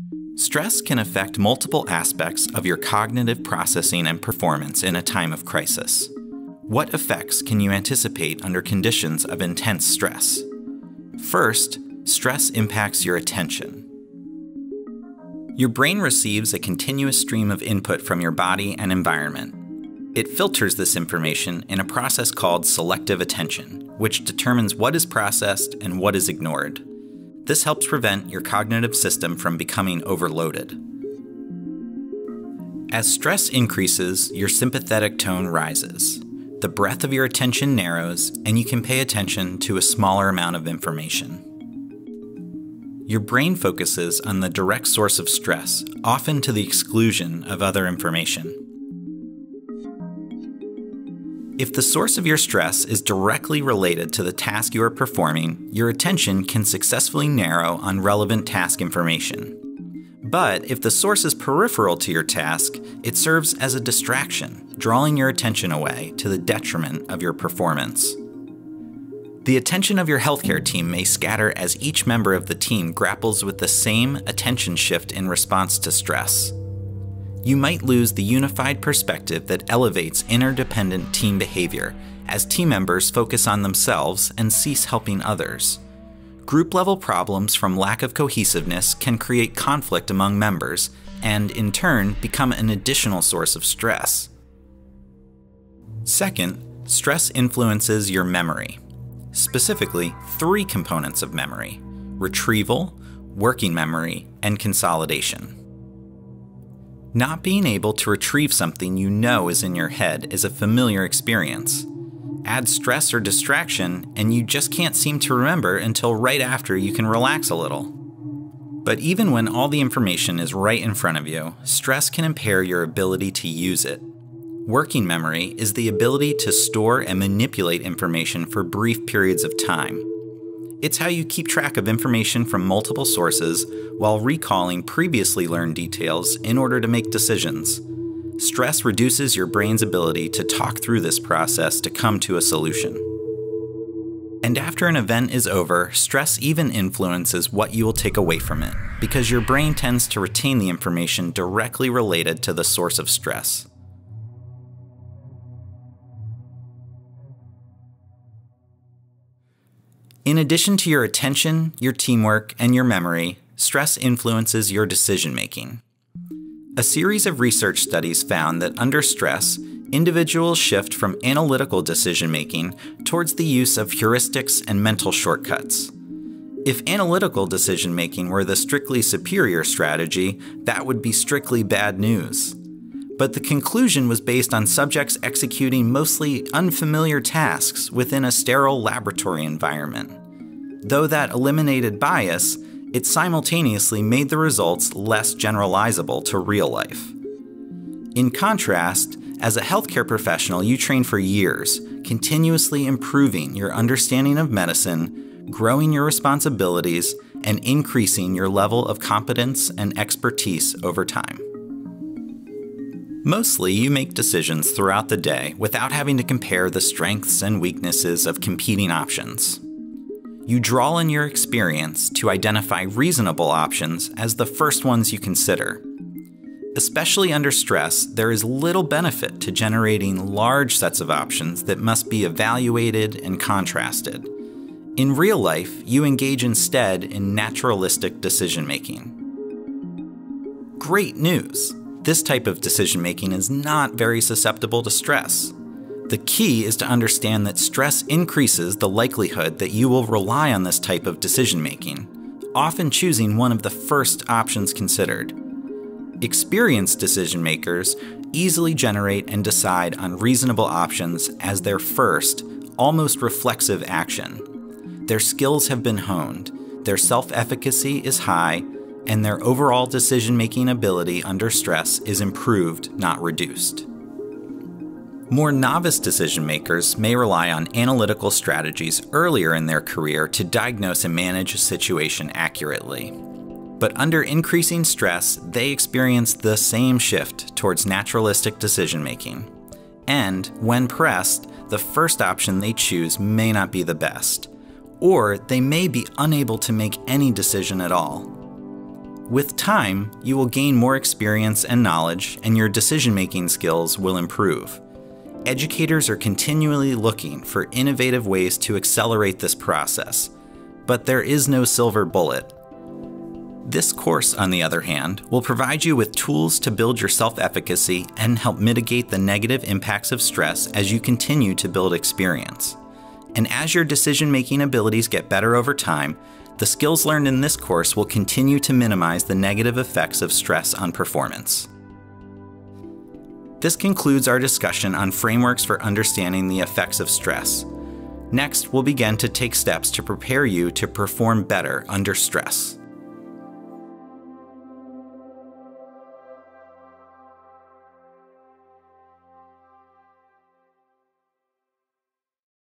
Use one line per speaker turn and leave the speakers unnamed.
Stress can affect multiple aspects of your cognitive processing and performance in a time of crisis. What effects can you anticipate under conditions of intense stress? First, stress impacts your attention. Your brain receives a continuous stream of input from your body and environment. It filters this information in a process called selective attention, which determines what is processed and what is ignored. This helps prevent your cognitive system from becoming overloaded. As stress increases, your sympathetic tone rises. The breadth of your attention narrows, and you can pay attention to a smaller amount of information. Your brain focuses on the direct source of stress, often to the exclusion of other information. If the source of your stress is directly related to the task you are performing, your attention can successfully narrow on relevant task information. But if the source is peripheral to your task, it serves as a distraction, drawing your attention away to the detriment of your performance. The attention of your healthcare team may scatter as each member of the team grapples with the same attention shift in response to stress. You might lose the unified perspective that elevates interdependent team behavior as team members focus on themselves and cease helping others. Group-level problems from lack of cohesiveness can create conflict among members and, in turn, become an additional source of stress. Second, stress influences your memory. Specifically, 3 components of memory: retrieval, working memory, and consolidation. Not being able to retrieve something you know is in your head is a familiar experience. Add stress or distraction, and you just can't seem to remember until right after you can relax a little. But even when all the information is right in front of you, stress can impair your ability to use it. Working memory is the ability to store and manipulate information for brief periods of time. It's how you keep track of information from multiple sources while recalling previously learned details in order to make decisions. Stress reduces your brain's ability to talk through this process to come to a solution. And after an event is over, stress even influences what you will take away from it, because your brain tends to retain the information directly related to the source of stress. In addition to your attention, your teamwork, and your memory, stress influences your decision-making. A series of research studies found that under stress, individuals shift from analytical decision-making towards the use of heuristics and mental shortcuts. If analytical decision-making were the strictly superior strategy, that would be strictly bad news. But the conclusion was based on subjects executing mostly unfamiliar tasks within a sterile laboratory environment. Though that eliminated bias, it simultaneously made the results less generalizable to real life. In contrast, as a healthcare professional, you train for years, continuously improving your understanding of medicine, growing your responsibilities, and increasing your level of competence and expertise over time. Mostly, you make decisions throughout the day without having to compare the strengths and weaknesses of competing options. You draw on your experience to identify reasonable options as the first ones you consider. Especially under stress, there is little benefit to generating large sets of options that must be evaluated and contrasted. In real life, you engage instead in naturalistic decision-making. Great news! This type of decision-making is not very susceptible to stress. The key is to understand that stress increases the likelihood that you will rely on this type of decision-making, often choosing one of the first options considered. Experienced decision-makers easily generate and decide on reasonable options as their first, almost reflexive action. Their skills have been honed, their self-efficacy is high, and their overall decision-making ability under stress is improved, not reduced. More novice decision-makers may rely on analytical strategies earlier in their career to diagnose and manage a situation accurately. But under increasing stress, they experience the same shift towards naturalistic decision-making. And, when pressed, the first option they choose may not be the best, or they may be unable to make any decision at all. With time, you will gain more experience and knowledge, and your decision-making skills will improve. Educators are continually looking for innovative ways to accelerate this process, but there is no silver bullet. This course, on the other hand, will provide you with tools to build your self-efficacy and help mitigate the negative impacts of stress as you continue to build experience. And as your decision-making abilities get better over time, the skills learned in this course will continue to minimize the negative effects of stress on performance. This concludes our discussion on frameworks for understanding the effects of stress. Next, we'll begin to take steps to prepare you to perform better under stress.